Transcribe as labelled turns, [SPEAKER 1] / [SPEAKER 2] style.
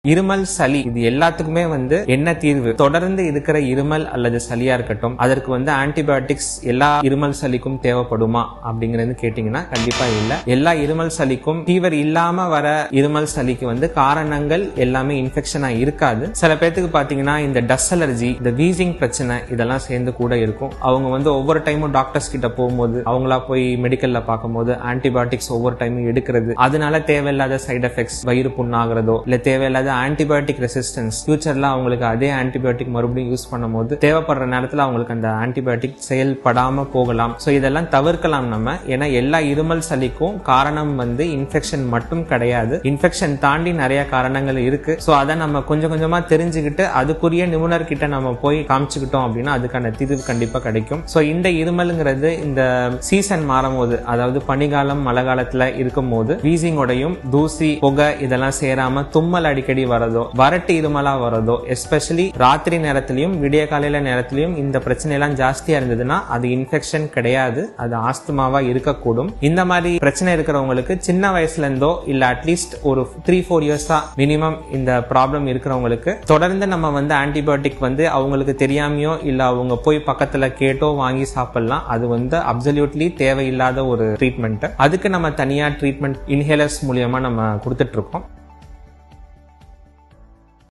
[SPEAKER 1] இருமல் சளி இது எல்லாத்துக்குமே என்ன தீர்வு? தொடர்ந்து இருக்கிற இருமல் அல்லது சளியா இருக்கட்டும், அதற்கு ஆன்டிபயோட்டிக்ஸ் எல்லா இருமல் சளிக்கும் தேவைப்படுமா அப்படிங்கறது கேட்டீங்கன்னா கண்டிப்பா இல்ல. எல்லா இருமல் சளிக்கும் ஃபீவர் இல்லாம வர இருமல் சளிக்கு காரணங்கள் எல்லாமே இன்ஃபெக்ஷனா இருக்காது. சில பேருக்கு பாத்தீங்கன்னா இந்த டஸ்ட் அலர்ஜி, இந்த வீசிங் பிரச்சனை இதெல்லாம் சேர்ந்து கூட இருக்கும். அவங்க ஒவ்வொரு டைமும் டாக்டர்ஸ் கிட்ட போகும்போது, அவங்களா போய் மெடிக்கல்ல பார்க்கும்போது ஆன்டிபயோட்டிக்ஸ் ஒவ்வொரு டைமும் எடுக்கிறது, அதனால தேவையில்லாத சைடு எஃபெக்ட்ஸ், வயிறு புண்ணாகிறதோ இல்ல தேவையில்லாத ஆன்டிபயோட்டிக் ரெசிஸ்டன்ஸ், ஃபியூச்சர்ல அவங்களுக்கு அதே ஆன்டிபயோட்டிக் மறுபடியும் யூஸ் பண்ணும்போது தேவைப்படுற நேரத்துல அவங்களுக்கு அந்த ஆன்டிபயோட்டிக் செயல்படாம போகலாம். சோ இதெல்லாம் தவிர்க்கலாம் நம்ம. ஏன்னா எல்லா இருமல் சளிக்கும் காரணம் இன்ஃபெக்ஷன் மட்டும் கிடையாது. இன்ஃபெக்ஷன் தாண்டி நிறைய காரணங்கள் இருக்கு. சோ அதை நம்ம கொஞ்சம் கொஞ்சமா தெரிஞ்சுக்கிட்டு அதுக்குரிய நிபுணர் கிட்ட நம்ம போய் காமிச்சுக்கிட்டோம் அப்படின்னா அதுக்கான தீர்வு கண்டிப்பா கிடைக்கும். சோ இந்த இருமல்ங்கிறது இந்த சீசன் மாறும் போது, அதாவது பனிகாலம் மழை காலத்துல இருக்கும் போது வீசிங்கோடையும் தூசி புகை இதெல்லாம் சேராம தும்மல் அடிக்கடி வரதோ, வறட்டு இருமலா வரதோ, எஸ்பெஷலி ராத்திரி நேரத்திலையும் விடிய காலையில நேரத்திலையும் இந்த பிரச்சனை எல்லாம் ஜாஸ்தியா இருந்ததுன்னா அது இன்ஃபெக்ஷன் கிடையாது, அது ஆஸ்துமாவா இருக்கக்கூடும். இந்த மாதிரி பிரச்சனை இருக்கிறவங்களுக்கு சின்ன வயசுல இருந்தோ இல்ல அட்லீஸ்ட் ஒரு 3-4 இயர்ஸா மினிமம் இந்த ப்ராப்ளம் இருக்கிறவங்களுக்கு தொடர்ந்து நம்ம ஆன்டிபயோட்டிக் அவங்களுக்கு தெரியாமையோ இல்ல அவங்க போய் பக்கத்துல கேட்டோ வாங்கி சாப்பிடலாம். அது அப்சல்யூட்லி தேவையில்லாத ஒரு ட்ரீட்மெண்ட். அதுக்கு நம்ம தனியா ட்ரீட்மெண்ட் இன்ஹேலர்ஸ் மூலியமா நம்ம கொடுத்துட்டு இருக்கோம்.